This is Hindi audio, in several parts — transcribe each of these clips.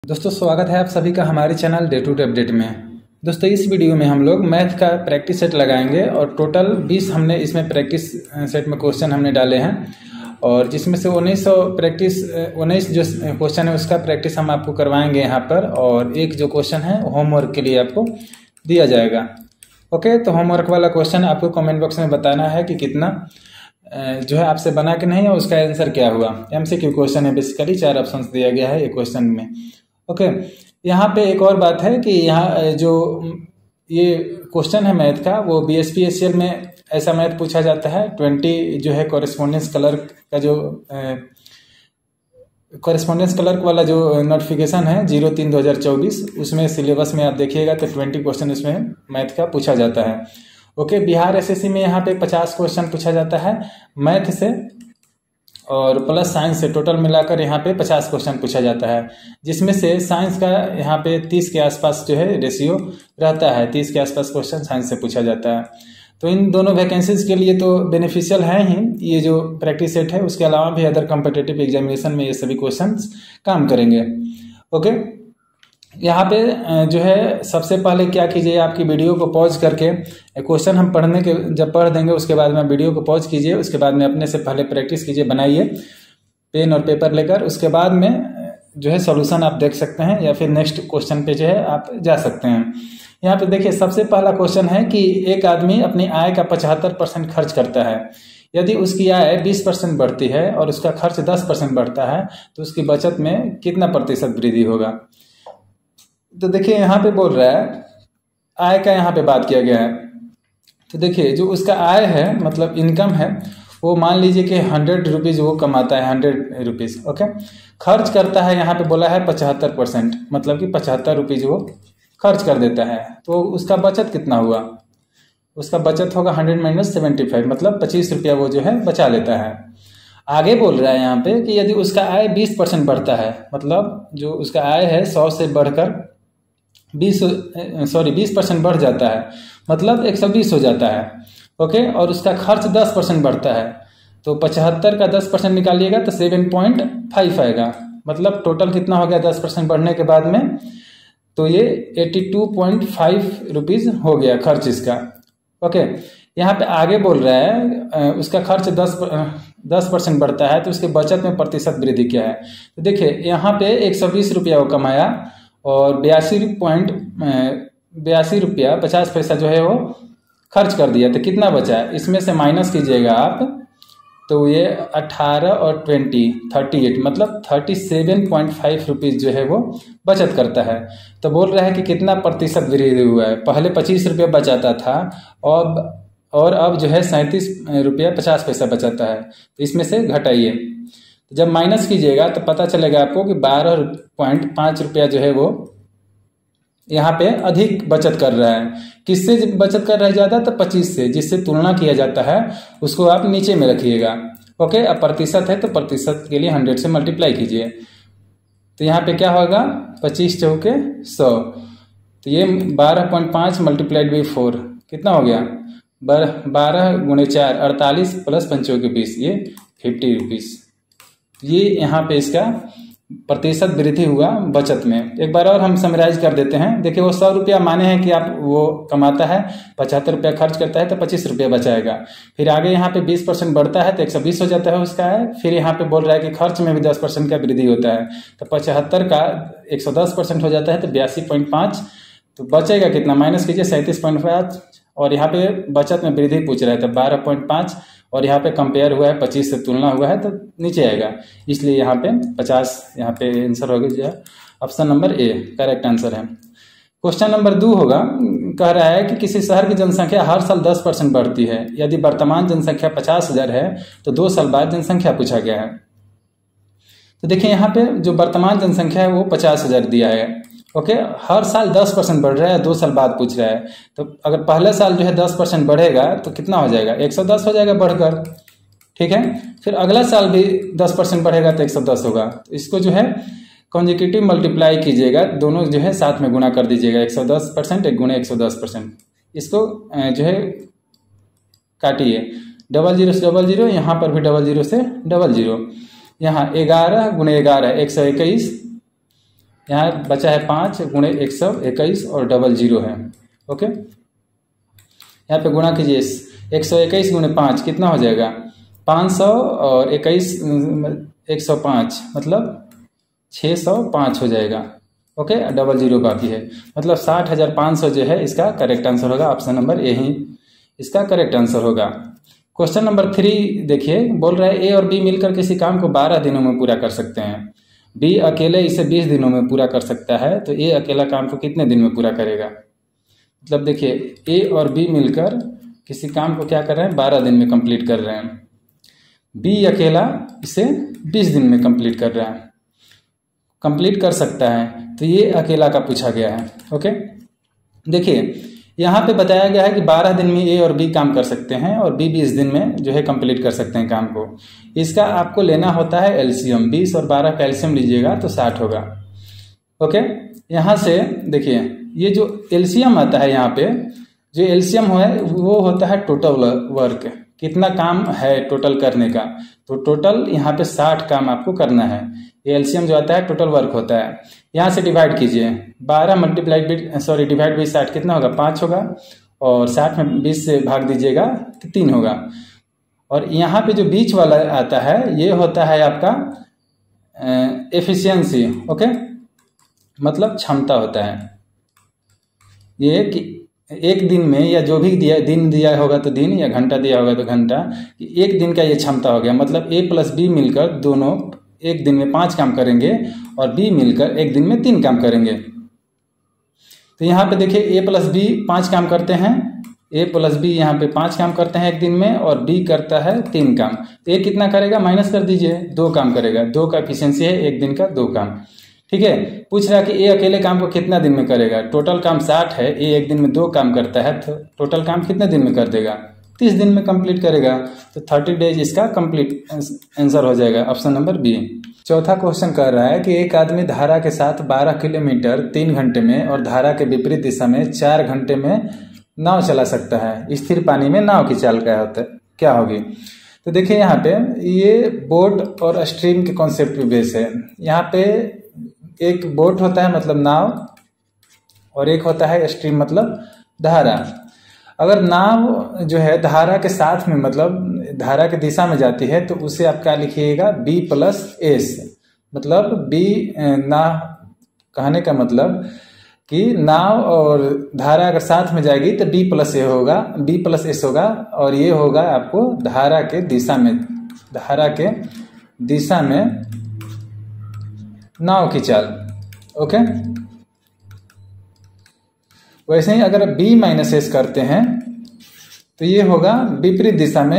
दोस्तों स्वागत है आप सभी का हमारे channel day to day update में। दोस्तों इस वीडियो में हम लोग मैथ का प्रैक्टिस सेट लगाएंगे और टोटल 20 हमने इसमें प्रैक्टिस सेट में क्वेश्चन हमने डाले हैं और जिसमें से 19 जो क्वेश्चन है उसका प्रैक्टिस हम आपको करवाएंगे यहाँ पर, और एक जो क्वेश्चन है होमवर्क के लिए आपको दिया जाएगा। ओके, तो होमवर्क वाला क्वेश्चन आपको कमेंट बॉक्स में बताना है कि कितना जो है आपसे बना कि नहीं, और उसका आंसर क्या हुआ। MCQ क्वेश्चन है, बेसिकली 4 ऑप्शंस दिया गया है एक क्वेश्चन में। ओके, यहाँ पे एक और बात है कि यहाँ जो ये क्वेश्चन है मैथ का, वो BSPSL में ऐसा मैथ पूछा जाता है। 20 जो है कॉरेस्पॉन्डेंस कलर का जो कॉरेस्पॉन्डेंस क्लर्क वाला जो नोटिफिकेशन है 03/2024, उसमें सिलेबस में आप देखिएगा तो 20 क्वेश्चन इसमें मैथ का पूछा जाता है। ओके, बिहार SSC में यहाँ पे 50 क्वेश्चन पूछा जाता है मैथ से और प्लस साइंस से, टोटल मिलाकर यहाँ पे 50 क्वेश्चन पूछा जाता है, जिसमें से साइंस का यहाँ पे 30 के आसपास जो है रेशियो रहता है। 30 के आसपास क्वेश्चन साइंस से पूछा जाता है। तो इन दोनों वैकेंसीज के लिए तो बेनिफिशियल है ही ये जो प्रैक्टिस सेट है। उसके अलावा भी अदर कॉम्पिटिटिव एग्जामिनेशन में ये सभी क्वेश्चंस काम करेंगे। ओके, यहाँ पे जो है सबसे पहले क्या कीजिए, आपकी वीडियो को पॉज करके क्वेश्चन हम जब पढ़ देंगे उसके बाद में वीडियो को पॉज कीजिए, उसके बाद में अपने से पहले प्रैक्टिस कीजिए, बनाइए पेन और पेपर लेकर। उसके बाद में जो है सॉल्यूशन आप देख सकते हैं या फिर नेक्स्ट क्वेश्चन पे जो है आप जा सकते हैं। यहाँ पे देखिए सबसे पहला क्वेश्चन है कि एक आदमी अपनी आय का 75% खर्च करता है। यदि उसकी आय 20% बढ़ती है और उसका खर्च 10% बढ़ता है तो उसकी बचत में कितना प्रतिशत वृद्धि होगा। तो देखिए यहाँ पे बोल रहा है आय का, यहाँ पे बात किया गया है। तो देखिए जो उसका आय है मतलब इनकम है, वो मान लीजिए कि 100 रुपीज़ वो कमाता है, 100 रुपीज़। ओके, खर्च करता है, यहाँ पे बोला है 75%, मतलब कि 75 रुपीज़ वो खर्च कर देता है। तो उसका बचत कितना हुआ, उसका बचत होगा 100 - 75, मतलब 25 रुपया वो जो है बचा लेता है। आगे बोल रहा है यहाँ पे कि यदि उसका आय 20% बढ़ता है, मतलब जो उसका आय है 100 से बढ़कर 20% बढ़ जाता है, मतलब 120 हो जाता है। ओके, और उसका खर्च 10% बढ़ता है, तो 75 का 10% निकालिएगा तो 7.5 आएगा, मतलब टोटल कितना हो गया 10% बढ़ने के बाद में, तो ये 82.5 रुपीज़ हो गया खर्च इसका। ओके, यहाँ पे आगे बोल रहा है उसका खर्च 10% बढ़ता है तो उसके बचत में प्रतिशत वृद्धि क्या है। तो देखिए यहाँ पे 120 रुपया वो कमाया और 82 रुपया 50 पैसा जो है वो खर्च कर दिया, तो कितना बचा है, इसमें से माइनस कीजिएगा आप, तो ये 18 और 20 38, मतलब 37.5 रुपीज़ जो है वो बचत करता है। तो बोल रहा है कि कितना प्रतिशत वृद्धि हुआ है। पहले 25 रुपया बचाता था और अब जो है 37 रुपया 50 पैसा बचाता है, तो इसमें से घटाइए। तो जब माइनस कीजिएगा तो पता चलेगा आपको कि 12.5 रुपया जो है वो यहाँ पे अधिक बचत कर रहा है। किससे बचत कर रहा है ज़्यादा, तो 25 से, जिससे तुलना किया जाता है उसको आप नीचे में रखिएगा। ओके, अब प्रतिशत है तो प्रतिशत के लिए 100 से मल्टीप्लाई कीजिए, तो यहाँ पे क्या होगा 25 चौके 100, तो ये 12.5 मल्टीप्लाइड बाई 4 कितना हो गया 12 × 4 48 प्लस 5 के 20, ये 50 रुपीज़। ये यहाँ पे इसका प्रतिशत वृद्धि हुआ बचत में। एक बार और हम समराइज कर देते हैं। देखिए वो 100 रुपया माने हैं कि आप वो कमाता है, 75 रुपया खर्च करता है तो 25 रुपया बचाएगा। फिर आगे यहाँ पे 20% बढ़ता है तो 120 हो जाता है उसका है। फिर यहाँ पे बोल रहा है कि खर्च में भी 10% का वृद्धि होता है, तो 75 का 110% हो जाता है तो 82.5, तो बचेगा कितना, माइनस कीजिए 37.5, और यहाँ पे बचत में वृद्धि पूछ रहा है तो 12.5, और यहाँ पे कंपेयर हुआ है 25 से तुलना हुआ है तो नीचे आएगा, इसलिए यहाँ पे 50 यहाँ पे आंसर हो गया। Option number A correct answer है। क्वेश्चन नंबर 2 होगा, कह रहा है कि किसी शहर की जनसंख्या हर साल 10% बढ़ती है। यदि वर्तमान जनसंख्या 50,000 है तो 2 साल बाद जनसंख्या पूछा गया है। तो देखिए यहाँ पे जो वर्तमान जनसंख्या है वो 50,000 दिया है। ओके, हर साल 10% बढ़ रहा है, 2 साल बाद पूछ रहा है, तो अगर पहले साल जो है 10% बढ़ेगा तो कितना हो जाएगा 110 हो जाएगा बढ़कर। ठीक है, फिर अगला साल भी 10% बढ़ेगा तो 110 होगा। तो इसको जो है कॉन्जिक्यूटिव मल्टीप्लाई कीजिएगा, दोनों जो है साथ में गुणा कर दीजिएगा, 110% 1 × 110%। इसको जो है काटिए, 00 से 00, यहाँ पर भी 00 से 00, यहाँ 11 × 11 121, यहाँ बचा है 5 गुणे 121 और डबल 0 है। ओके, यहाँ पे गुणा कीजिए 121 गुणे 5 कितना हो जाएगा 500 और 21 105 मतलब 605 हो जाएगा। ओके, डबल 0 बाकी है, मतलब 60,500 जो है इसका करेक्ट आंसर होगा। ऑप्शन नंबर ए ही इसका करेक्ट आंसर होगा। क्वेश्चन नंबर 3 देखिए, बोल रहा है ए और बी मिलकर किसी काम को 12 दिनों में पूरा कर सकते हैं। बी अकेले इसे 20 दिनों में पूरा कर सकता है, तो ए अकेला काम को कितने दिन में पूरा करेगा। मतलब देखिए, ए और बी मिलकर किसी काम को क्या कर रहे हैं 12 दिन में कंप्लीट कर रहे हैं। बी अकेला इसे 20 दिन में कंप्लीट कर रहा है, कंप्लीट कर सकता है, तो ये अकेला का पूछा गया है। ओके, देखिए यहाँ पे बताया गया है कि 12 दिन में ए और बी काम कर सकते हैं और बी 20 दिन में जो है कंप्लीट कर सकते हैं काम को। इसका आपको लेना होता है एलसीएम, 20 और 12 का एलसीएम लीजिएगा तो 60 होगा। ओके, यहाँ से देखिए ये जो एलसीएम आता है, यहाँ पे जो एलसीएम है वो होता है टोटल वर्क, कितना काम है टोटल करने का, तो टोटल यहाँ पे 60 काम आपको करना है। ये एलसीएम जो आता है टोटल वर्क होता है। यहाँ से डिवाइड कीजिए, 12 डिवाइड बाई 60 कितना होगा 5 होगा, और 60 में 20 से भाग दीजिएगा तो 3 होगा। और यहाँ पे जो बीच वाला आता है ये होता है आपका एफिशिएंसी। ओके, मतलब क्षमता होता है। ये कि एक दिन में या जो भी दिन दिया होगा तो दिन, या घंटा दिया होगा तो घंटा, एक दिन का ये क्षमता हो गया। मतलब ए प्लस बी मिलकर दोनों एक दिन में 5 काम करेंगे और बी मिलकर एक दिन में 3 काम करेंगे। तो यहाँ पे देखिए ए प्लस बी 5 काम करते हैं, ए प्लस बी यहाँ पे 5 काम करते हैं एक दिन में, और बी करता है 3 काम। तो ए कितना करेगा माइनस कर दीजिए, 2 काम करेगा, 2 का एफिशिएंसी है, एक दिन का 2 काम। ठीक है, पूछ रहा है कि ए अकेले काम को कितना दिन में करेगा। टोटल काम 60 है, ए एक दिन में 2 काम करता है, तो टोटल काम कितने दिन में कर देगा 30 दिन में कंप्लीट करेगा। तो 30 डेज इसका कंप्लीट आंसर हो जाएगा, ऑप्शन नंबर बी। चौथा क्वेश्चन कर रहा है कि एक आदमी धारा के साथ 12 किलोमीटर 3 घंटे में और धारा के विपरीत दिशा में 4 घंटे में नाव चला सकता है। स्थिर पानी में नाव की चाल क्या होगी। तो देखिए यहाँ पे ये बोट और स्ट्रीम के कॉन्सेप्ट पे बेस है। यहाँ पे एक बोट होता है मतलब नाव, और एक होता है स्ट्रीम मतलब धारा। अगर नाव जो है धारा के साथ में मतलब धारा की दिशा में जाती है तो उसे आप क्या लिखिएगा बी प्लस एस। मतलब बी नाव कहने का मतलब कि नाव और धारा अगर साथ में जाएगी तो बी प्लस ए होगा, बी प्लस एस होगा, और ये होगा आपको धारा के दिशा में नाव की चाल। ओके, वैसे ही अगर बी माइनस एस करते हैं तो ये होगा विपरीत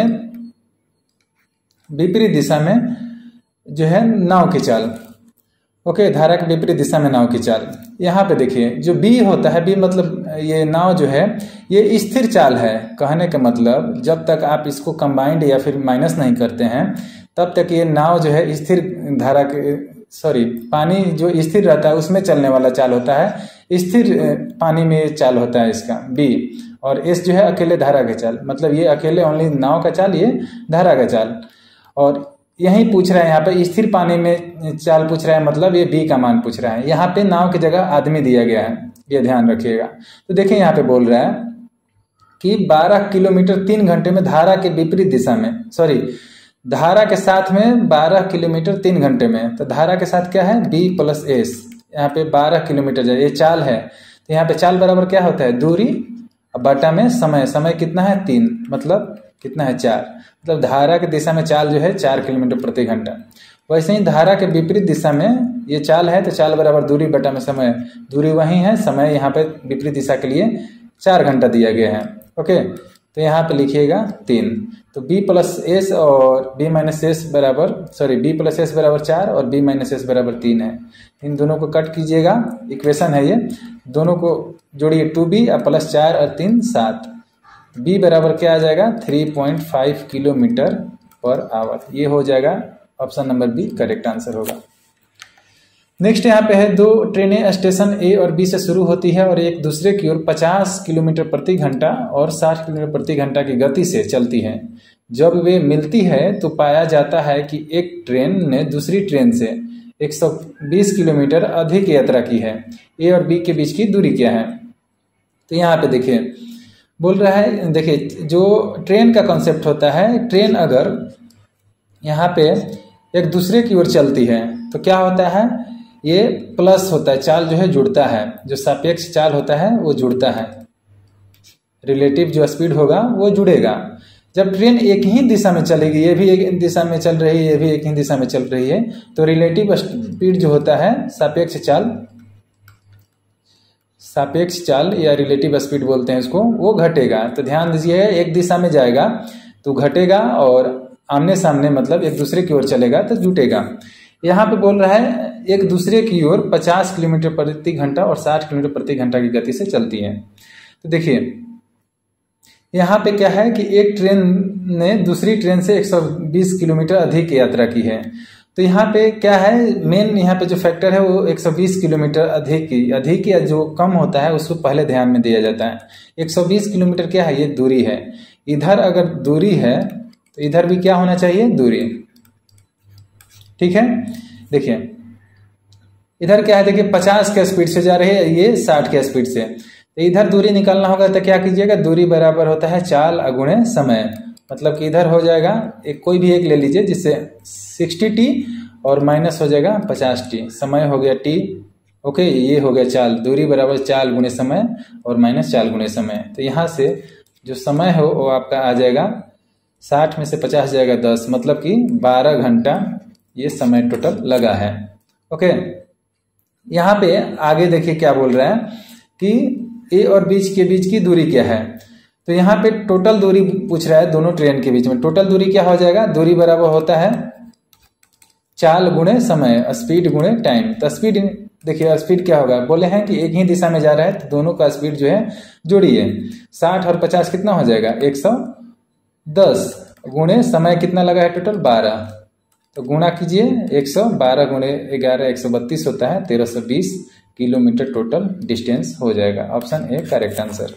दिशा में जो है नाव की चाल। ओके, धारा के विपरीत दिशा में नाव की चाल। यहाँ पे देखिए जो बी होता है, बी मतलब ये नाव जो है ये स्थिर चाल है। कहने का मतलब जब तक आप इसको कंबाइंड या फिर माइनस नहीं करते हैं तब तक ये नाव जो है स्थिर धारा के पानी जो स्थिर रहता है उसमें चलने वाला चाल होता है। स्थिर पानी में चाल होता है इसका बी, और एस जो है अकेले धारा का चाल। मतलब ये अकेले ओनली नाव का चाल, ये धारा का चाल। और यही पूछ रहा है यहाँ पे स्थिर पानी में चाल पूछ रहा है, मतलब ये बी का मान पूछ रहा है। यहाँ पे नाव की जगह आदमी दिया गया है, ये ध्यान रखिएगा। तो देखिए यहाँ पे बोल रहा है कि 12 किलोमीटर 3 घंटे में धारा के विपरीत दिशा में, धारा के साथ में 12 किलोमीटर 3 घंटे में, तो धारा के साथ क्या है बी प्लस एस। यहाँ पे 12 किलोमीटर जाए, ये चाल है, तो यहाँ पे चाल बराबर क्या होता है दूरी बटा में समय कितना है 3, मतलब कितना है 4। मतलब धारा की दिशा में चाल जो है 4 किलोमीटर प्रति घंटा। वैसे ही धारा के विपरीत दिशा में ये चाल है, तो चाल बराबर दूरी बटा में समय, दूरी वही है, समय यहाँ पे विपरीत दिशा के लिए 4 घंटा दिया गया है। ओके, तो यहाँ पे लिखिएगा 3। तो b प्लस एस और b माइनस एस बराबर b प्लस एस बराबर 4 और b माइनस एस बराबर 3 है। इन दोनों को कट कीजिएगा, इक्वेशन है ये, दोनों को जोड़िए 2b और प्लस 4 और 3 7। b बराबर क्या आ जाएगा 3.5 किलोमीटर पर आवर। ये हो जाएगा option number B correct answer होगा। नेक्स्ट यहाँ पे है 2 ट्रेनें स्टेशन ए और बी से शुरू होती है और एक दूसरे की ओर 50 किलोमीटर प्रति घंटा और 60 किलोमीटर प्रति घंटा की गति से चलती हैं। जब वे मिलती है तो पाया जाता है कि एक ट्रेन ने दूसरी ट्रेन से 120 किलोमीटर अधिक यात्रा की है। ए और बी के बीच की दूरी क्या है? तो यहाँ पे देखिए बोल रहा है, देखिए जो ट्रेन का कॉन्सेप्ट होता है, ट्रेन अगर यहाँ पे एक दूसरे की ओर चलती है तो क्या होता है, ये प्लस होता है, चाल जो है जुड़ता है, जो सापेक्ष चाल होता है वो जुड़ता है, रिलेटिव जो स्पीड होगा वो जुड़ेगा। जब ट्रेन एक ही दिशा में चलेगी, ये भी एक दिशा में चल रही है, ये भी एक ही दिशा में चल रही है, तो रिलेटिव स्पीड जो होता है, सापेक्ष चाल या रिलेटिव स्पीड बोलते हैं इसको, वो घटेगा। तो ध्यान दीजिए, एक दिशा में जाएगा तो घटेगा और आमने सामने मतलब एक दूसरे की ओर चलेगा तो जुटेगा। यहाँ पे बोल रहा है एक दूसरे की ओर 50 किलोमीटर प्रति घंटा और 60 किलोमीटर प्रति घंटा की गति से चलती है। तो देखिए यहाँ पे क्या है कि एक ट्रेन ने दूसरी ट्रेन से 120 किलोमीटर अधिक यात्रा की है। तो यहाँ पे क्या है, मेन यहाँ पे जो फैक्टर है वो 120 किलोमीटर अधिक या जो कम होता है उसको पहले ध्यान में दिया जाता है। 120 किलोमीटर क्या है, ये दूरी है। इधर अगर दूरी है तो इधर भी क्या होना चाहिए, दूरी। ठीक है, देखिए इधर क्या है, देखिए 50 के स्पीड से जा रही है, ये 60 के स्पीड से। तो इधर दूरी निकालना होगा तो क्या कीजिएगा, दूरी बराबर होता है चाल अगुणे समय। मतलब कि इधर हो जाएगा कोई भी एक ले लीजिए जिससे 60t और माइनस हो जाएगा 50t, समय हो गया t। ओके, ये हो गया चाल, दूरी बराबर चाल गुणे समय और माइनस चाल गुणे समय। तो यहाँ से जो समय हो वो आपका आ जाएगा 60 में से 50 जाएगा 10, मतलब कि 12 घंटा ये समय टोटल लगा है। ओके, यहाँ पे आगे देखिए क्या बोल रहा है कि ए और बीच के बीच की दूरी क्या है। तो यहाँ पे टोटल दूरी पूछ रहा है दोनों ट्रेन के बीच में। टोटल दूरी क्या हो जाएगा, दूरी बराबर होता है चाल गुणे समय, स्पीड गुणे टाइम। तो स्पीड देखिए, स्पीड क्या होगा, बोले हैं कि एक ही दिशा में जा रहा है तो दोनों का स्पीड जो है जोड़िए। 60 और 50 कितना हो जाएगा, 110 गुणे समय कितना लगा है टोटल 12, तो गुणा कीजिए 112 गुणे 11 132 होता है, 1320 किलोमीटर टोटल डिस्टेंस हो जाएगा। Option A correct answer.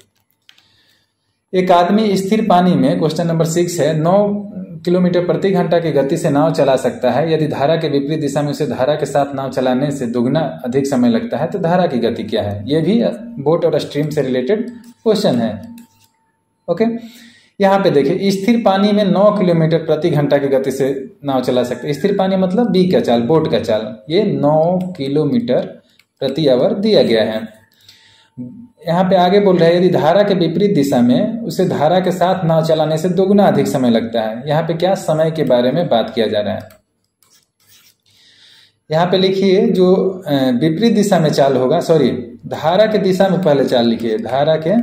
एक आदमी स्थिर पानी में, क्वेश्चन नंबर 6 है, 9 किलोमीटर प्रति घंटा की गति से नाव चला सकता है। यदि धारा के विपरीत दिशा में उसे धारा के साथ नाव चलाने से दुगना अधिक समय लगता है तो धारा की गति क्या है। यह भी बोट और स्ट्रीम से रिलेटेड क्वेश्चन है। ओके, यहाँ पे देखिए स्थिर पानी में 9 किलोमीटर प्रति घंटा की गति से नाव चला सकते हैं। स्थिर पानी मतलब बी का चाल, बोट का चाल, ये 9 किलोमीटर प्रति आवर दिया गया है। यहाँ पे आगे बोल रहा है यदि धारा के विपरीत दिशा में उसे धारा के साथ नाव चलाने से दोगुना अधिक समय लगता है। यहाँ पे क्या समय के बारे में बात किया जा रहा है। यहाँ पे लिखिए जो विपरीत दिशा में चाल होगा, सॉरी धारा के दिशा में पहले चाल लिखिए, धारा के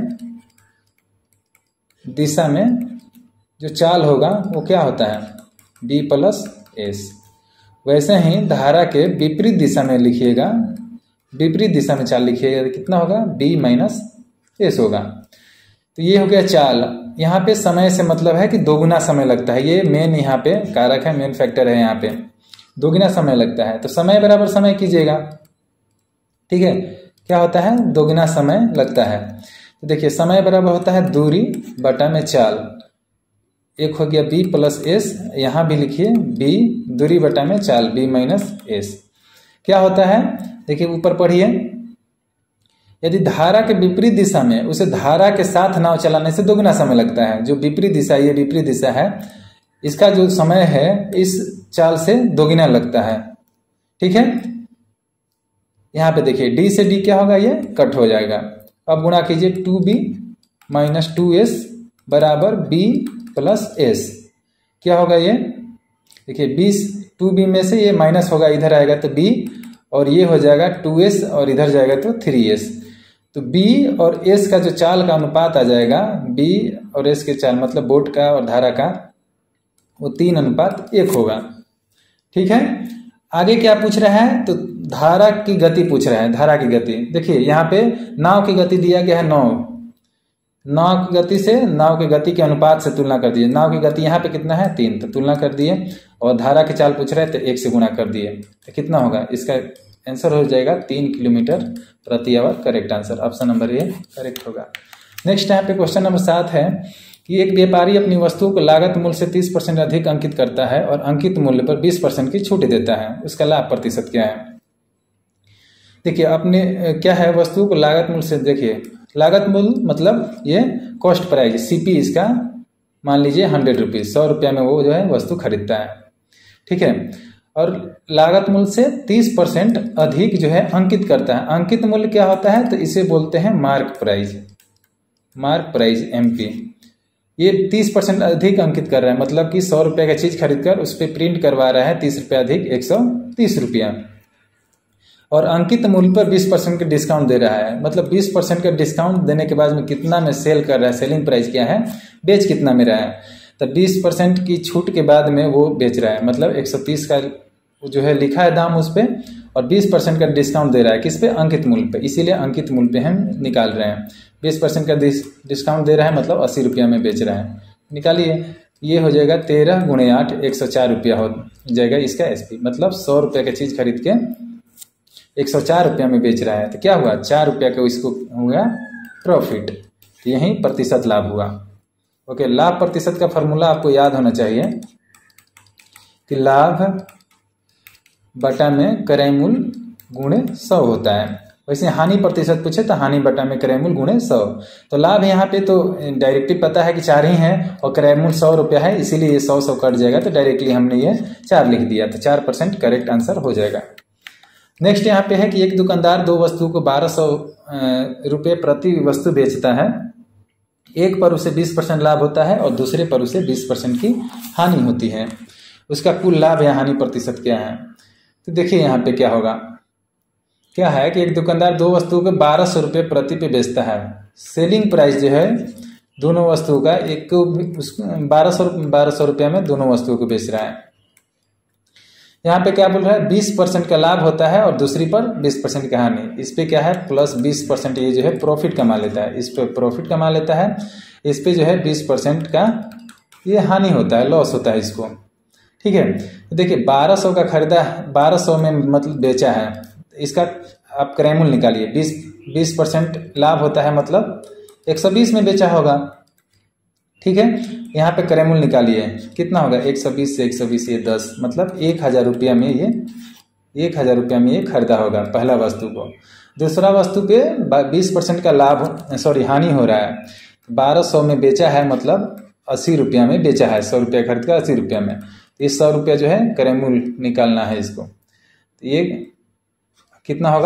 दिशा में जो चाल होगा वो क्या होता है, b प्लस एस। वैसे ही धारा के विपरीत दिशा में लिखिएगा, विपरीत दिशा में चाल लिखिएगा, कितना होगा, b माइनस एस होगा। तो ये हो गया चाल। यहाँ पे समय से मतलब है कि दोगुना समय लगता है, ये मेन यहाँ पे कारक है, मेन फैक्टर है, यहाँ पे दोगुना समय लगता है। तो समय बराबर समय कीजिएगा, ठीक है, क्या होता है, दोगुना समय लगता है। तो देखिए समय बराबर होता है दूरी बटा में चाल, एक हो गया b प्लस एस, यहाँ भी लिखिए b दूरी बटा में चाल b माइनस एस। क्या होता है, देखिए ऊपर पढ़िए, यदि धारा के विपरीत दिशा में उसे धारा के साथ नाव चलाने से दोगुना समय लगता है। जो विपरीत दिशा, ये विपरीत दिशा है, इसका जो समय है इस चाल से दोगुना लगता है। ठीक है, यहाँ पे देखिए d से d क्या होगा, ये कट हो जाएगा। अब गुणा कीजिए 2b माइनस 2s बराबर b प्लस एस। क्या होगा ये, देखिए 2b में से ये माइनस होगा, इधर आएगा तो b, और ये हो जाएगा 2s और इधर जाएगा तो 3s। तो b और s का जो चाल का अनुपात आ जाएगा, b और s के चाल मतलब बोट का और धारा का, वो 3:1 होगा। ठीक है, आगे क्या पूछ रहा है, तो धारा की गति पूछ रहा है। धारा की गति देखिए, यहाँ पे नाव की गति दिया गया है 9, नाव की गति से नाव की गति के अनुपात से तुलना कर दिए। नाव की गति यहाँ पे कितना है 3, तो तुलना कर दिए, और धारा की चाल पूछ रहे हैं तो 1 से गुणा कर दिए, तो कितना होगा, इसका आंसर हो जाएगा 3 किलोमीटर प्रति hour. Correct answer option number A correct होगा। नेक्स्ट यहाँ पे क्वेश्चन नंबर 7 है, कि एक व्यापारी अपनी वस्तुओं को लागत मूल्य से 30% अधिक अंकित करता है और अंकित मूल्य पर 20% की छूट देता है, उसका लाभ प्रतिशत क्या है। देखिए अपने क्या है, वस्तुओं को लागत मूल्य से, देखिए लागत मूल्य मतलब ये कॉस्ट प्राइस, सीपी इसका मान लीजिए 100 रुपीज़, 100 रुपया में वो जो है वस्तु खरीदता है, ठीक है। और लागत मूल्य से 30% अधिक जो है अंकित करता है। अंकित मूल्य क्या होता है, तो इसे बोलते हैं mark price, mark price MP। ये 30% अधिक अंकित कर रहा है, मतलब कि 100 रुपये का चीज़ खरीदकर उस पर प्रिंट करवा रहा है 30 रुपये अधिक 130 रुपया, और अंकित मूल्य पर 20% का डिस्काउंट दे रहा है। मतलब 20% का डिस्काउंट देने के बाद में कितना में सेल कर रहा है, सेलिंग प्राइस क्या है, बेच कितना में रहा है, तो 20% की छूट के बाद में वो बेच रहा है। मतलब 130 का जो है लिखा है दाम उस पर, और 20% का डिस्काउंट दे रहा है किस पे, अंकित मूल्य पे, इसीलिए अंकित मूल्य पे हम निकाल रहे हैं। 20% का डिस्काउंट दे रहा है, मतलब 80 रुपया में बेच रहा है। निकालिए, ये हो जाएगा 13 × 8 104 रुपया हो जाएगा इसका SP। मतलब 100 रुपये का चीज़ खरीद के 104 रुपया में बेच रहा है, तो क्या हुआ, 4 रुपया का इसको हुआ प्रॉफिट, तो यही प्रतिशत लाभ हुआ। ओके, लाभ प्रतिशत का फॉर्मूला आपको याद होना चाहिए कि लाभ बटा में क्रय मूल्य गुणे 100 होता है। वैसे हानि प्रतिशत पूछे तो हानि बटा में क्रय मूल्य गुणे 100। तो लाभ यहाँ पे तो डायरेक्टली पता है कि 4 ही है, और क्रय मूल्य 100 रुपया है, इसीलिए ये 100 कट जाएगा, तो डायरेक्टली हमने ये 4 लिख दिया, तो 4% करेक्ट आंसर हो जाएगा। नेक्स्ट यहाँ पे है कि एक दुकानदार 2 वस्तुओं को 1200 रुपये प्रति वस्तु बेचता है। एक पर उसे 20% लाभ होता है और दूसरे पर उसे 20% की हानि होती है। उसका कुल लाभ या हानि प्रतिशत क्या है, तो देखिए यहाँ पे क्या होगा, क्या है कि एक दुकानदार 2 वस्तुओं को 1200 रुपये प्रति पे बेचता है। सेलिंग प्राइस जो है दोनों वस्तुओं का, एक को 1200 रुपये में दोनों वस्तुओं को बेच रहा है। यहाँ पे क्या बोल रहा है, 20% का लाभ होता है और दूसरी पर 20% की हानि। इस पे क्या है, प्लस 20% ये जो है प्रॉफिट कमा लेता है, इस पे प्रॉफिट कमा लेता है, इस पे जो है 20% का ये हानि होता है, लॉस होता है इसको, ठीक है। तो देखिए 1200 का खरीदा, 1200 में मतलब बेचा है, इसका आप क्रय मूल्य निकालिए, 20% लाभ होता है, मतलब 120 में बेचा होगा, ठीक है। यहाँ पे क्रय मूल्य निकालिए, कितना होगा, 120 से 120 ये 10, मतलब 1000 रुपया में ये 1000 रुपया में ये खरीदा होगा पहला वस्तु को। दूसरा वस्तु पे 20% का लाभ हानि हो रहा है, 1200 में बेचा है, मतलब 80 रुपया में बेचा है, 100 रुपया खरीद कर 80 रुपया में, इस 100 रुपया जो है क्रय मूल्य निकालना है इसको। तो ये कितना होगा,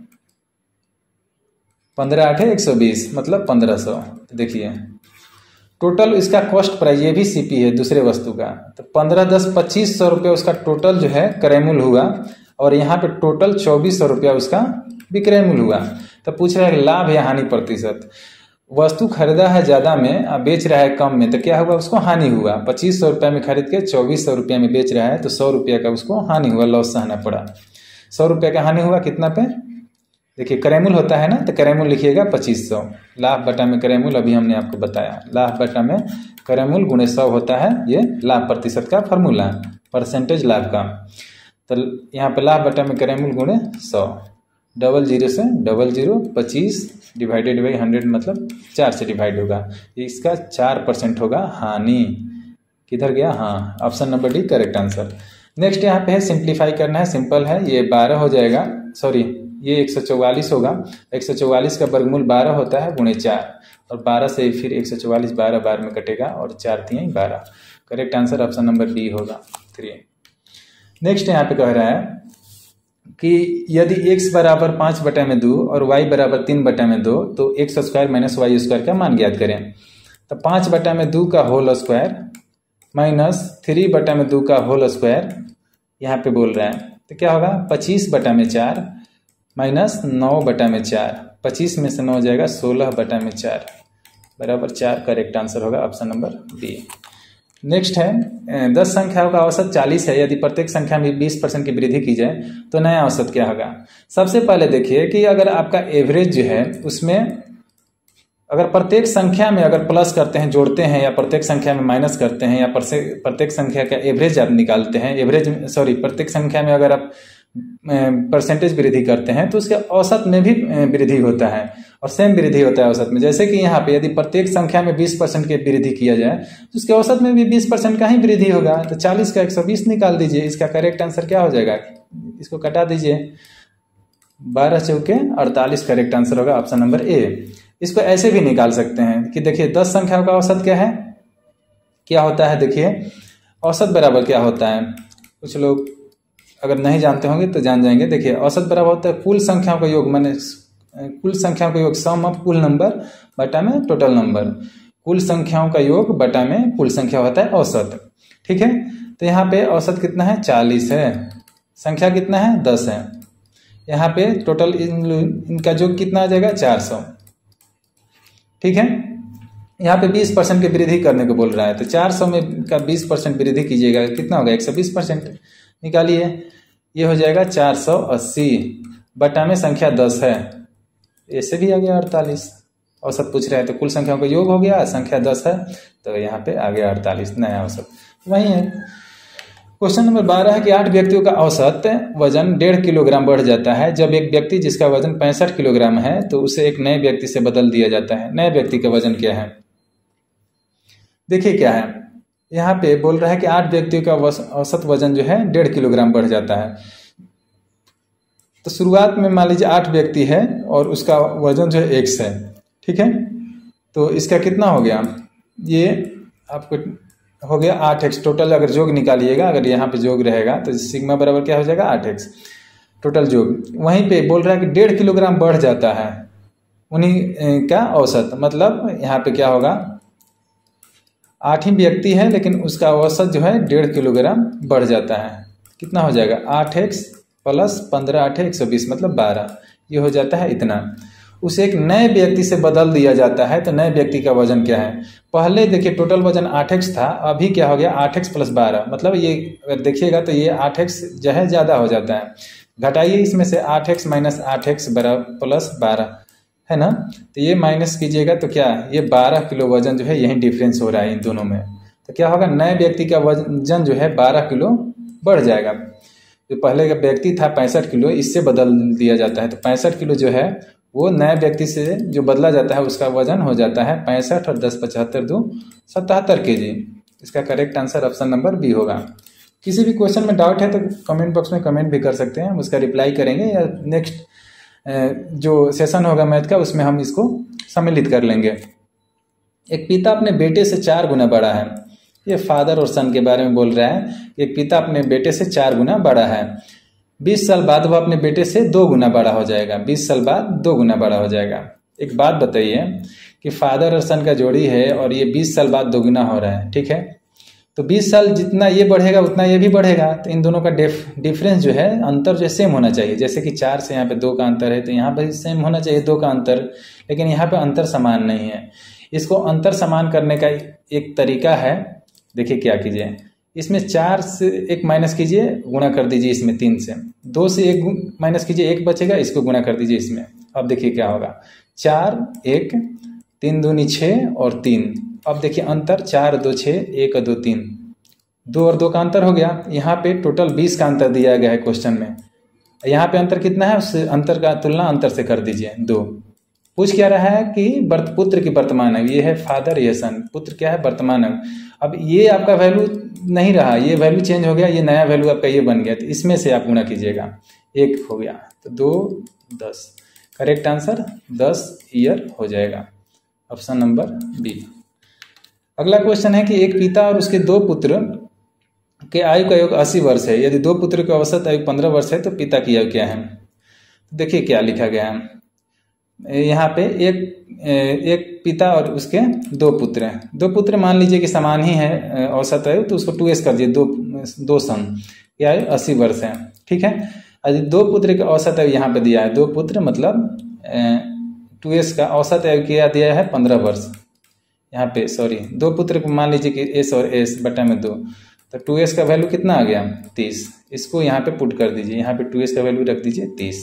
15 8 120, मतलब 1500। देखिए टोटल इसका कॉस्ट प्राइस, ये भी CP है दूसरे वस्तु का, तो 15 10 2500 रुपया उसका टोटल जो है क्रय मूल्य हुआ, और यहाँ पे टोटल 2400 रुपया उसका विक्रय मूल्य हुआ। तो पूछ रहा है लाभ या हानि प्रतिशत। वस्तु खरीदा है ज़्यादा में, अब बेच रहा है कम में, तो क्या हुआ, उसको हानि हुआ। 2500 रुपया में खरीद के 2400 रुपया में बेच रहा है, तो 100 रुपया का उसको हानि हुआ, लॉस सहना पड़ा। 100 रुपया का हानि हुआ कितना पे, देखिए क्रय मूल्य होता है ना, तो क्रय मूल्य लिखिएगा 2500, लाभ बटा में क्रय मूल्य, अभी हमने आपको बताया, लाभ बटा में क्रय मूल्य गुणे 100 होता है ये लाभ प्रतिशत का फॉर्मूला, परसेंटेज लाभ का। तो यहाँ पे लाभ बटा में क्रय मूल्य गुणे 100, 00 से 00, 25 डिवाइडेड बाई 100, मतलब 4 से डिवाइड होगा, इसका 4% होगा हानि। किधर गया, हाँ, option number D correct answer. Next यहाँ पे है सिंप्लीफाई करना है, सिंपल है, ये 12 हो जाएगा, सॉरी ये 144 होगा। 144 का वर्गमूल 12 होता है गुणे 4, और 12 से फिर 144 12 बार में कटेगा, और 4 3 12। Correct answer option number B होगा 3। नेक्स्ट यहाँ पे कह रहा है कि यदि x बराबर 5/2 और y बराबर 3/2, तो x² माइनस y² का मान ज्ञात करें। तो 5/2 का होल स्क्वायर माइनस 3/2 का होल स्क्वायर यहाँ पे बोल रहा है, तो क्या होगा, 25/4 माइनस 9/4, 25 में से 9 हो जाएगा 16/4 बराबर 4। करेक्ट आंसर होगा ऑप्शन नंबर D। नेक्स्ट है 10 संख्याओं का औसत 40 है, यदि प्रत्येक संख्या में 20% की वृद्धि की जाए तो नया औसत क्या होगा। सबसे पहले देखिए कि अगर आपका एवरेज जो है उसमें अगर प्रत्येक संख्या में अगर प्लस करते हैं, जोड़ते हैं, या प्रत्येक संख्या में माइनस करते हैं, या प्रत्येक संख्या का एवरेज आप निकालते हैं, प्रत्येक संख्या में अगर आप परसेंटेज वृद्धि करते हैं तो उसके औसत में भी वृद्धि होता है, और सेम वृद्धि होता है औसत में। जैसे कि यहाँ पे यदि प्रत्येक संख्या में 20% की वृद्धि किया जाए तो उसके औसत में भी 20% का ही वृद्धि होगा। तो 40 का 120 निकाल दीजिए। इसका करेक्ट आंसर क्या हो जाएगा, इसको कटा दीजिए, 12 चौके 48 करेक्ट आंसर होगा ऑप्शन नंबर ए। इसको ऐसे भी निकाल सकते हैं कि देखिए 10 संख्याओं का औसत क्या है, क्या होता है, देखिए औसत बराबर क्या होता है, कुछ लोग अगर नहीं जानते होंगे तो जान जाएंगे। देखिए औसत बराबर होता है कुल संख्याओं का योग, माने कुल संख्याओं का योग, सम ऑफ कुल नंबर बटा में टोटल नंबर। कुल संख्याओं का योग बटा में कुल संख्या होता है औसत। ठीक है, तो यहाँ पे औसत कितना है, 40 है, संख्या कितना है, 10 है। यहाँ पे टोटल इनका योग कितना आ जाएगा, 400। ठीक है, यहाँ पे 20% की वृद्धि करने को बोल रहा है, तो 400 में का 20% वृद्धि कीजिएगा, कितना होगा, 120%। निकालिए, ये हो जाएगा 480 बटा में संख्या 10 है, ऐसे भी आ गया 48। औसत पूछ रहा है तो कुल संख्याओं का योग हो गया, संख्या 10 है तो यहाँ पे आ गया 48, नया औसत वही है। क्वेश्चन नंबर 12 है कि 8 व्यक्तियों का औसत वजन 1.5 किलोग्राम बढ़ जाता है जब एक व्यक्ति जिसका वजन 65 किलोग्राम है तो उसे एक नए व्यक्ति से बदल दिया जाता है। नए व्यक्ति का वजन क्या है, देखिए क्या है, यहाँ पे बोल रहा है कि 8 व्यक्तियों का औसत वजन जो है 1.5 किलोग्राम बढ़ जाता है। तो शुरुआत में मान लीजिए 8 व्यक्ति है और उसका वजन जो है x है। ठीक है, तो इसका कितना हो गया, ये आपको हो गया 8x। टोटल अगर जोग निकालिएगा, अगर यहाँ पे जोग रहेगा तो सिग्मा बराबर क्या हो जाएगा, 8x टोटल जोग। वहीं पे बोल रहा है कि 1.5 किलोग्राम बढ़ जाता है उन्हीं का औसत, मतलब यहाँ पे क्या होगा, 8 ही व्यक्ति है लेकिन उसका औसत जो है 1.5 किलोग्राम बढ़ जाता है। कितना हो जाएगा, 8x प्लस 15 8 120 मतलब 12, ये हो जाता है इतना। उसे एक नए व्यक्ति से बदल दिया जाता है, तो नए व्यक्ति का वजन क्या है, पहले देखिए टोटल वजन 8x था, अभी क्या हो गया 8x प्लस 12, मतलब ये अगर देखिएगा तो ये 8x जो है ज़्यादा हो जाता है। घटाइए इसमें से 8x माइनस 8x बराबर प्लस 12 है ना, तो ये माइनस कीजिएगा तो क्या, ये 12 किलो वजन जो है यही डिफरेंस हो रहा है इन दोनों में। तो क्या होगा, नए व्यक्ति का वजन जो है 12 किलो बढ़ जाएगा। जो पहले का व्यक्ति था 65 किलो, इससे बदल दिया जाता है, तो 65 किलो जो है वो नए व्यक्ति से जो बदला जाता है उसका वजन हो जाता है 65 और 10 75 2 77 kg। इसका correct answer option number B होगा। किसी भी क्वेश्चन में डाउट है तो कमेंट बॉक्स में कमेंट भी कर सकते हैं, हम उसका रिप्लाई करेंगे, या नेक्स्ट जो सेशन होगा मैथ का उसमें हम इसको सम्मिलित कर लेंगे। एक पिता अपने बेटे से 4 गुना बड़ा है, ये फादर और सन के बारे में बोल रहा है। एक पिता अपने बेटे से 4 गुना बड़ा है, 20 साल बाद वह अपने बेटे से 2 गुना बड़ा हो जाएगा, 20 साल बाद 2 गुना बड़ा हो जाएगा। एक बात बताइए कि फादर और सन का जोड़ी है और ये 20 साल बाद 2 गुना हो रहा है। ठीक है, तो 20 साल जितना ये बढ़ेगा उतना ये भी बढ़ेगा, तो इन दोनों का डिफरेंस जो है, अंतर जो सेम होना चाहिए। जैसे कि 4 से यहाँ पे 2 का अंतर है तो यहाँ पर सेम होना चाहिए 2 का अंतर, लेकिन यहाँ पे अंतर समान नहीं है। इसको अंतर समान करने का एक तरीका है, देखिए क्या कीजिए, इसमें 4 से 1 माइनस कीजिए, गुणा कर दीजिए इसमें 3 से, 2 से 1 माइनस कीजिए, 1 बचेगा, इसको गुणा कर दीजिए इसमें। अब देखिए क्या होगा, 4 1 3 दूनी 6 और 3। अब देखिए अंतर 4 2 6 1 2 3, 2 और 2 का अंतर हो गया। यहाँ पे टोटल 20 का अंतर दिया गया है क्वेश्चन में, यहाँ पे अंतर कितना है, उस अंतर का तुलना अंतर से कर दीजिए 2। पूछ क्या रहा है कि पुत्र की वर्तमान अंग, ये है फादर, ये सन, पुत्र क्या है, वर्तमान अंग। अब ये आपका वैल्यू नहीं रहा, ये वैल्यू चेंज हो गया, ये नया वैल्यू आपका ये बन गया, तो इसमें से आप गुणा कीजिएगा, 1 हो गया तो 2 10, करेक्ट आंसर 10 ईयर हो जाएगा, ऑप्शन नंबर बी। अगला क्वेश्चन है कि एक पिता और उसके 2 पुत्र के आयु का योग 80 वर्ष है, यदि 2 पुत्र का औसत आयु 15 वर्ष है तो पिता की आयु क्या है। देखिए क्या लिखा गया है यहाँ पे, एक पिता और उसके 2 पुत्र हैं। 2 पुत्र मान लीजिए कि समान ही है औसत आयु, तो उसको 2s कर दिए, 2 सन की आयु 80 वर्ष है। ठीक है, यदि 2 पुत्र का औसत आयु यहाँ पे दिया है, 2 पुत्र मतलब 2s का औसत आयु क्या दिया है 15 वर्ष। यहाँ पे सॉरी 2 पुत्र को मान लीजिए कि s और s बटा में 2, तो 2s का वैल्यू कितना आ गया 30, इसको यहाँ पे पुट कर दीजिए, यहाँ पे 2s का वैल्यू रख दीजिए 30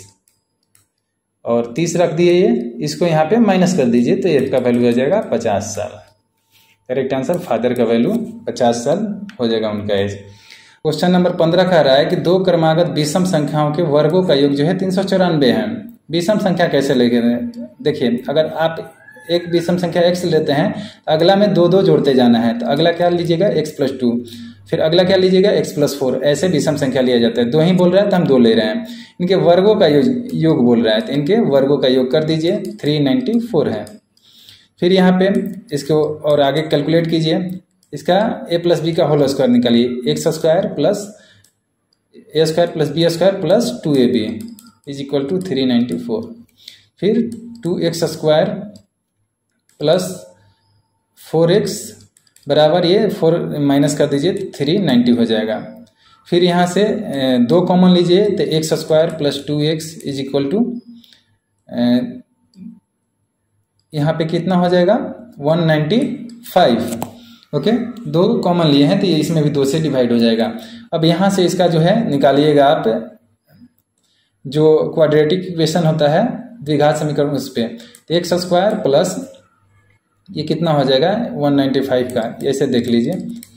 और 30 रख दिए, ये इसको यहाँ पे माइनस कर दीजिए तो इसका वैल्यू आ जाएगा 50 साल। करेक्ट आंसर फादर का वैल्यू 50 साल हो जाएगा उनका एज। क्वेश्चन नंबर 15 कह रहा है कि 2 क्रमागत विषम संख्याओं के वर्गों का योग जो है 394 है। विषम संख्या कैसे देखिए अगर आप एक विषम संख्या x लेते हैं तो अगला में दो दो जोड़ते जाना है, तो अगला क्या लीजिएगा x+2, फिर अगला क्या लीजिएगा x+4, ऐसे विषम संख्या लिया जाता है। दो ही बोल रहा है तो हम दो ले रहे हैं। इनके वर्गों का योग बोल रहा है तो इनके वर्गों का योग कर दीजिए, 394 है। फिर यहाँ पे इसको और आगे कैलकुलेट कीजिए, इसका a+b का होल स्क्वायर निकालिए, x² plus a² plus b² plus 2ab is equal to 394। फिर 2x² प्लस 4x बराबर ये 4 माइनस कर दीजिए 390 हो जाएगा। फिर यहाँ से दो कॉमन लीजिए तो x² plus 2x is equal to यहाँ पे कितना हो जाएगा 195। ओके, दो कॉमन लिए हैं तो ये इसमें भी 2 से डिवाइड हो जाएगा। अब यहाँ से इसका जो है निकालिएगा आप, जो क्वाड्रेटिक इक्वेशन होता है द्विघात समीकरण, उस पर तो x² प्लस ये कितना हो जाएगा 195 का, ऐसे देख लीजिए।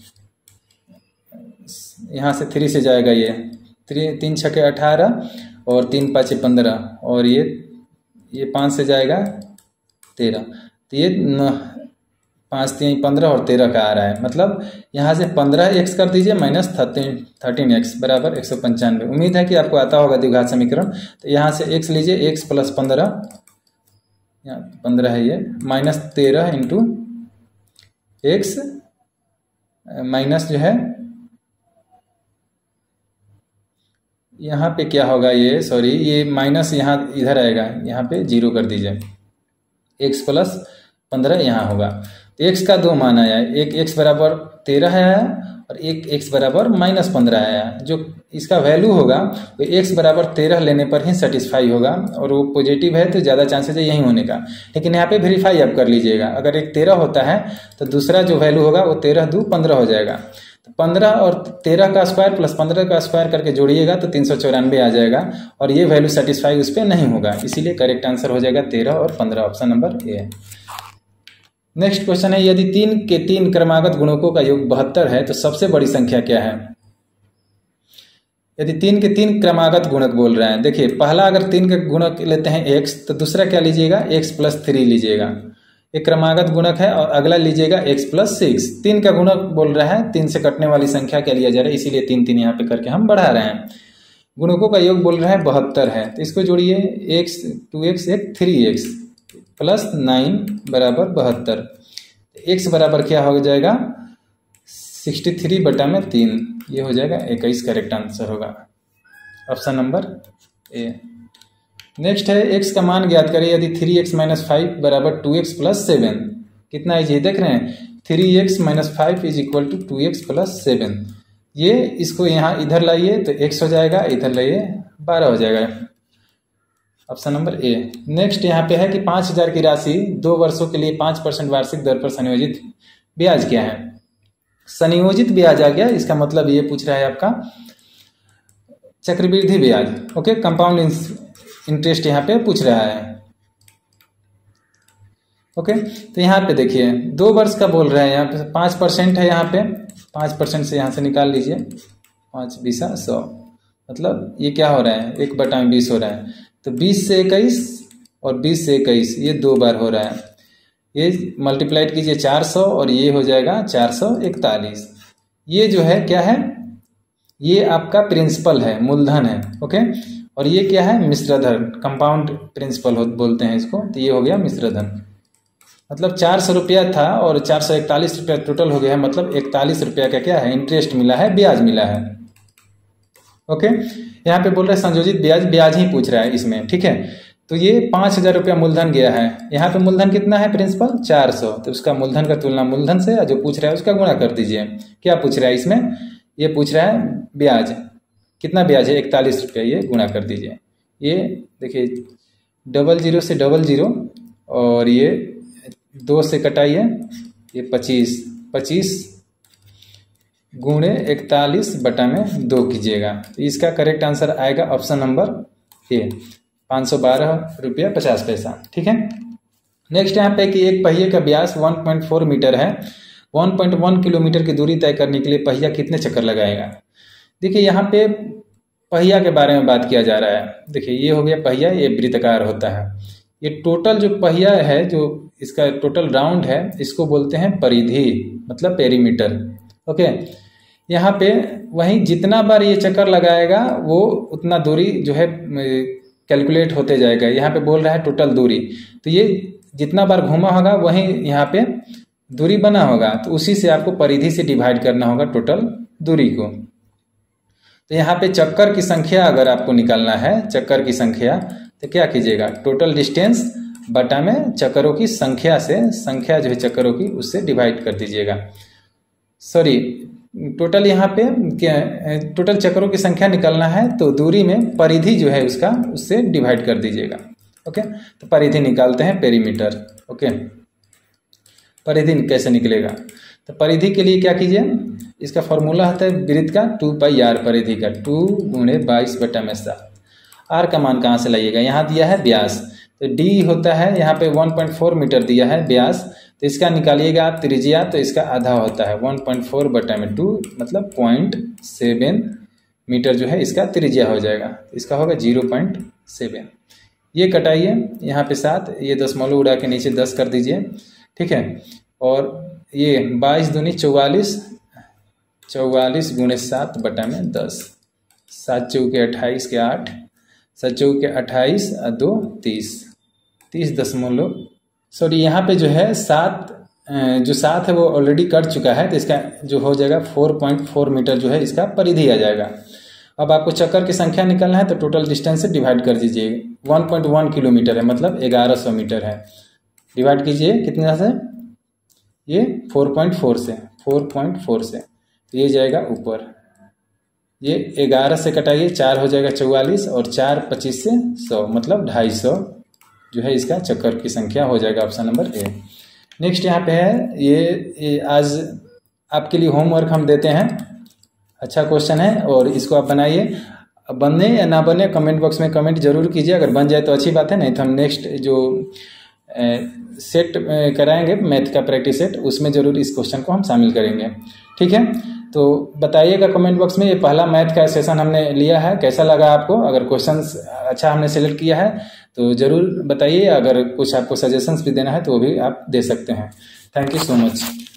यहाँ से 3 से जाएगा ये 3 छके 18 और 3 पाँचे 15 और ये 5 से जाएगा 13, तो ये 5 3 15 और 13 का आ रहा है। मतलब यहाँ से 15x कर दीजिए माइनस 13x बराबर 195। उम्मीद है कि आपको आता होगा द्विघात समीकरण। तो यहाँ से x लीजिए, x प्लस 15, यहाँ 15 है ये, माइनस 13 इंटू x माइनस जो है यहाँ पे क्या होगा, ये सॉरी ये माइनस यहाँ इधर आएगा, यहाँ पे 0 कर दीजिए, x प्लस 15 यहाँ होगा। तो x का 2 मान आया, एक x बराबर 13 आया और एक x बराबर माइनस 15 आया। जो इसका वैल्यू होगा वो x बराबर 13 लेने पर ही सेटिस्फाई होगा और वो पॉजिटिव है तो ज़्यादा चांसेस है यही होने का। लेकिन यहाँ पे वेरीफाई आप कर लीजिएगा, अगर एक 13 होता है तो दूसरा जो वैल्यू होगा वो 13 2 15 हो जाएगा। तो 15 और 13 का स्क्वायर प्लस 15 का स्क्वायर करके जोड़िएगा तो 394 आ जाएगा और ये वैल्यू सेटिस्फाई उस पर नहीं होगा, इसीलिए करेक्ट आंसर हो जाएगा 13 और 15, option number A. Next question है, यदि 3 के 3 क्रमागत गुणकों का योग 72 है तो सबसे बड़ी संख्या क्या है। यदि 3 के 3 क्रमागत गुणक बोल रहे हैं, देखिए पहला अगर 3 का गुणक लेते हैं x तो दूसरा क्या लीजिएगा x+3 लीजिएगा, एक क्रमागत गुणक है, और अगला लीजिएगा x+6। 3 का गुणक बोल रहा है, 3 से कटने वाली संख्या क्या लिया जा रहा है, इसीलिए 3 3 यहाँ पे करके हम बढ़ा रहे हैं। गुणकों का योग बोल रहा है 72 है, तो इसको जोड़िए, x 2x 3x प्लस 9 बराबर 72। x बराबर क्या हो जाएगा 63/3, ये हो जाएगा 21, करेक्ट आंसर होगा, ऑप्शन नंबर ए। नेक्स्ट है, x का मान ज्ञात करें यदि 3x - 5 बराबर 2x + 7। कितना है ये देख रहे हैं, 3x - 5 is equal to 2x + 7। ये इसको यहाँ इधर लाइए तो x हो जाएगा, इधर लाइए 12 हो जाएगा, ऑप्शन नंबर ए। नेक्स्ट यहाँ पे है कि 5000 की राशि 2 वर्षों के लिए 5% वार्षिक दर पर संयोजित ब्याज क्या है। संयोजित ब्याज आ गया, इसका मतलब ये पूछ रहा है आपका चक्रवृद्धि ब्याज, ओके, कंपाउंड इंटरेस्ट यहाँ पे पूछ रहा है, ओके। तो यहाँ पे देखिए 2 वर्ष का बोल रहा है, यहाँ पे 5% है, यहाँ पे 5% से यहाँ से निकाल लीजिए, 5 20 100, मतलब ये क्या हो रहा है 1/20 हो रहा है। तो 20 से 21 और 20 से 21 ये 2 बार हो रहा है, ये मल्टीप्लाइड कीजिए 400 और ये हो जाएगा 441। ये जो है क्या है, ये आपका प्रिंसिपल है, मूलधन है, ओके। और ये क्या है मिश्रधन, कंपाउंड प्रिंसिपल बोलते हैं इसको, तो ये हो गया मिश्रधन। मतलब 400 रुपया था और 441 रुपया टोटल हो गया है, मतलब 41 रुपया का क्या है इंटरेस्ट मिला है, ब्याज मिला है, ओके। यहाँ पे बोल रहे हैं संयोजित ब्याज, ब्याज ही पूछ रहा है इसमें, ठीक है। तो ये 5000 रुपया मूलधन गया है, यहाँ पे मूलधन कितना है प्रिंसिपल 400, तो उसका मूलधन का तुलना मूलधन से जो पूछ रहा है उसका गुणा कर दीजिए। क्या पूछ रहा है इसमें, ये पूछ रहा है ब्याज, कितना ब्याज है 41 रुपया, ये गुणा कर दीजिए। ये देखिए 00 से 00 और ये 2 से कटाइए, ये 25 गुणे 41/2 कीजिएगा, तो इसका करेक्ट आंसर आएगा ऑप्शन नंबर ए, 512 रुपया 50 पैसा, ठीक है। नेक्स्ट यहाँ पे कि एक पहिए का व्यास 1.4 मीटर है, 1.1 किलोमीटर की दूरी तय करने के लिए पहिया कितने चक्कर लगाएगा। देखिए यहाँ पे पहिया के बारे में बात किया जा रहा है, देखिए ये हो गया पहिया, ये वृत्ताकार होता है, ये टोटल जो पहिया है, जो इसका टोटल राउंड है, इसको बोलते हैं परिधि, मतलब पेरीमीटर। ओके, यहाँ पे वहीं जितना बार ये चक्कर लगाएगा वो उतना दूरी जो है कैलकुलेट होते जाएगा। यहाँ पे बोल रहा है टोटल दूरी, तो ये जितना बार घूमा होगा वहीं यहाँ पे दूरी बना होगा, तो उसी से आपको परिधि से डिवाइड करना होगा टोटल दूरी को। तो यहाँ पे चक्कर की संख्या अगर आपको निकालना है, चक्कर की संख्या, तो क्या कीजिएगा, टोटल डिस्टेंस बटा में चक्करों की संख्या से, संख्या जो है चक्करों की उससे डिवाइड कर दीजिएगा। सॉरी, टोटल यहाँ पे क्या, टोटल चक्करों की संख्या निकालना है तो दूरी में परिधि जो है उसका, उससे डिवाइड कर दीजिएगा। ओके, तो परिधि निकालते हैं, पेरीमीटर। ओके, परिधि कैसे निकलेगा, तो परिधि के लिए क्या कीजिए, इसका फॉर्मूला होता है वृत्त का 2πr, परिधि का 2 गुणे 22/7। आर का मान कहाँ से लाइएगा, यहाँ दिया है व्यास, तो डी होता है यहाँ पे 1.4 मीटर दिया है व्यास, तो इसका निकालिएगा आप त्रिज्या, तो इसका आधा होता है 1.4/2, मतलब 0.7 मीटर जो है इसका त्रिज्या हो जाएगा, इसका होगा 0.7। ये कटाइए यहाँ पे 7, ये दशमलव उड़ा के नीचे 10 कर दीजिए, ठीक है। और ये 22 दूनी 44, 44 गुणे 7/10, 7 चौके 28 के 8, 7 चौके 28 और 2 30, 30 सॉरी यहाँ पे जो है 7, जो 7 है वो ऑलरेडी कट चुका है, तो इसका जो हो जाएगा 4.4 मीटर जो है इसका परिधि आ जाएगा। अब आपको चक्कर की संख्या निकालना है, तो टोटल डिस्टेंस से डिवाइड कर दीजिए। 1.1 किलोमीटर है, मतलब 1100 मीटर है, डिवाइड कीजिए कितना से, ये 4.4 से, 4.4 से, तो ये जाएगा ऊपर, ये 11 से कटाइए, 4 हो जाएगा 44, और 4 25 से 100, मतलब 250 जो है इसका चक्कर की संख्या हो जाएगा, ऑप्शन नंबर ए। नेक्स्ट यहाँ पे है, ये आज आपके लिए होमवर्क हम देते हैं, अच्छा क्वेश्चन है और इसको आप बनाइए। बनने या ना बने कमेंट बॉक्स में कमेंट जरूर कीजिए, अगर बन जाए तो अच्छी बात है, नहीं तो हम नेक्स्ट जो सेट कराएंगे मैथ का प्रैक्टिस सेट, उसमें जरूर इस क्वेश्चन को हम शामिल करेंगे, ठीक है। तो बताइएगा कमेंट बॉक्स में, ये पहला मैथ का सेशन हमने लिया है, कैसा लगा आपको, अगर क्वेश्चंस अच्छा हमने सेलेक्ट किया है तो ज़रूर बताइए, अगर कुछ आपको सजेशंस भी देना है तो वो भी आप दे सकते हैं। Thank you so much.